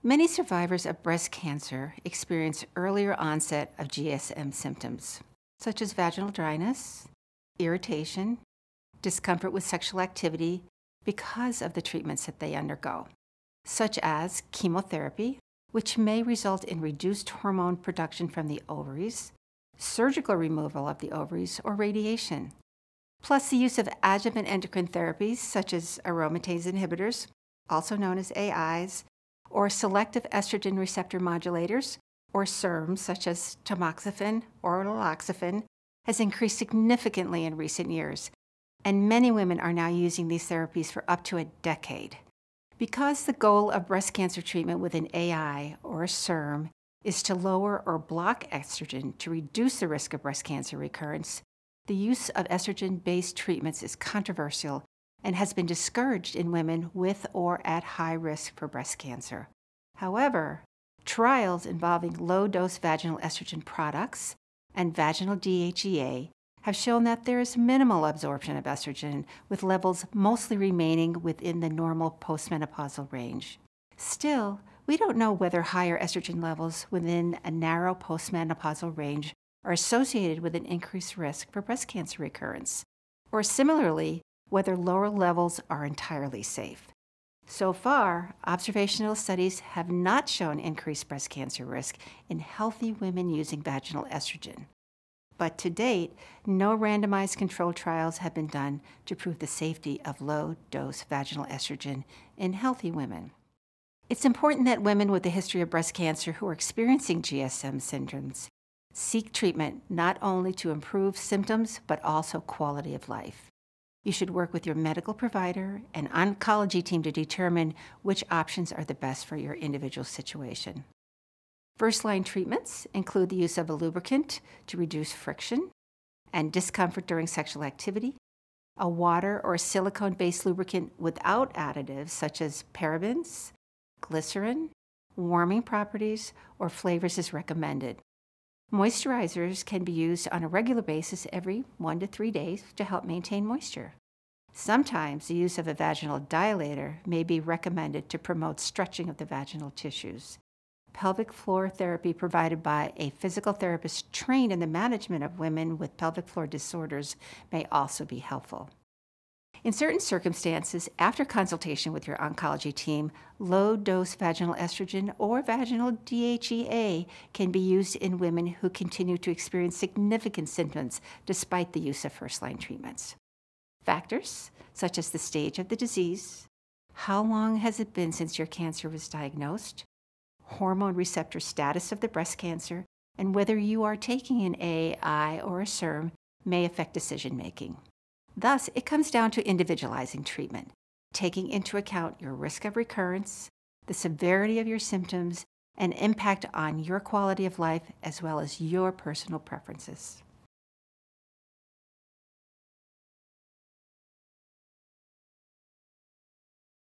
Many survivors of breast cancer experience earlier onset of GSM symptoms, such as vaginal dryness, irritation, discomfort with sexual activity because of the treatments that they undergo, such as chemotherapy, which may result in reduced hormone production from the ovaries, surgical removal of the ovaries, or radiation, plus the use of adjuvant endocrine therapies such as aromatase inhibitors, also known as AIs, or selective estrogen receptor modulators, or SERMs, such as tamoxifen or naloxone, has increased significantly in recent years, and many women are now using these therapies for up to a decade. Because the goal of breast cancer treatment with an AI or a SERM is to lower or block estrogen to reduce the risk of breast cancer recurrence, the use of estrogen-based treatments is controversial and has been discouraged in women with or at high risk for breast cancer. However, trials involving low-dose vaginal estrogen products and vaginal DHEA have shown that there is minimal absorption of estrogen, with levels mostly remaining within the normal postmenopausal range. Still, we don't know whether higher estrogen levels within a narrow postmenopausal range are associated with an increased risk for breast cancer recurrence, or similarly, whether lower levels are entirely safe. So far, observational studies have not shown increased breast cancer risk in healthy women using vaginal estrogen. But to date, no randomized controlled trials have been done to prove the safety of low-dose vaginal estrogen in healthy women. It's important that women with a history of breast cancer who are experiencing GSM syndromes seek treatment not only to improve symptoms, but also quality of life. You should work with your medical provider and oncology team to determine which options are the best for your individual situation. First-line treatments include the use of a lubricant to reduce friction and discomfort during sexual activity, a water or silicone-based lubricant without additives such as parabens, glycerin, warming properties, or flavors is recommended. Moisturizers can be used on a regular basis every 1 to 3 days to help maintain moisture. Sometimes the use of a vaginal dilator may be recommended to promote stretching of the vaginal tissues. Pelvic floor therapy provided by a physical therapist trained in the management of women with pelvic floor disorders may also be helpful. In certain circumstances, after consultation with your oncology team, low-dose vaginal estrogen or vaginal DHEA can be used in women who continue to experience significant symptoms despite the use of first-line treatments. Factors such as the stage of the disease, how long has it been since your cancer was diagnosed, hormone receptor status of the breast cancer, and whether you are taking an AI or a SERM may affect decision-making. Thus, it comes down to individualizing treatment, taking into account your risk of recurrence, the severity of your symptoms, and impact on your quality of life, as well as your personal preferences.